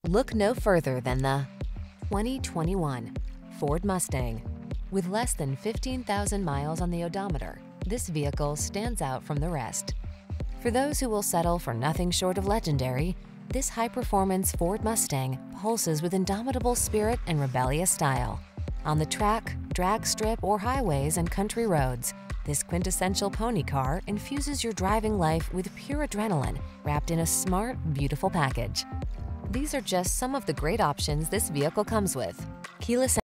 Look no further than the 2021 Ford Mustang. With less than 15,000 miles on the odometer, this vehicle stands out from the rest. For those who will settle for nothing short of legendary, this high-performance Ford Mustang pulses with indomitable spirit and rebellious style. On the track, drag strip, or highways and country roads, this quintessential pony car infuses your driving life with pure adrenaline wrapped in a smart, beautiful package. These are just some of the great options this vehicle comes with: keyless